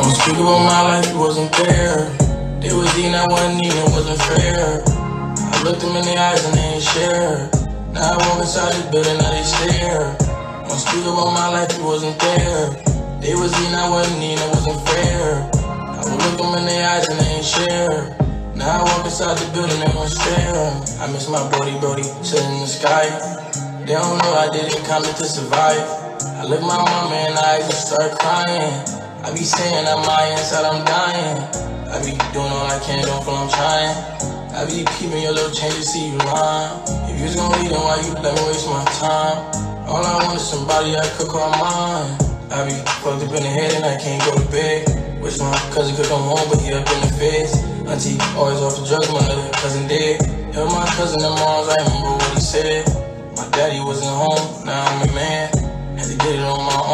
Don't speak about my life, you wasn't there. They was eating, I wasn't eating, it wasn't fair. I looked them in the eyes and they ain't share. Now I walk inside this building, now they stare. Don't speak about my life, you wasn't there. They was eating, I wasn't eating, it wasn't fair. I would look them in the eyes and they ain't share. Now I walk inside the building, they gon' stare. I miss my brody, sitting in the sky. They don't know I didn't come to survive. I look my mama in the eyes and start crying. I be saying I'm lying, inside I'm dying. I be doing all I can, don't feel I'm trying. I be keeping your little change to see you lying. If you was gon' leave, then why you let me waste my time? All I want is somebody I could call mine. I be fucked up in the head and I can't go to bed. Wish my cousin could come home, but he up in the face. Auntie always off the drugs, my other cousin dead. Held my cousin in arms, I remember what he said. My daddy wasn't home, now I'm a man. Had to get it on my own.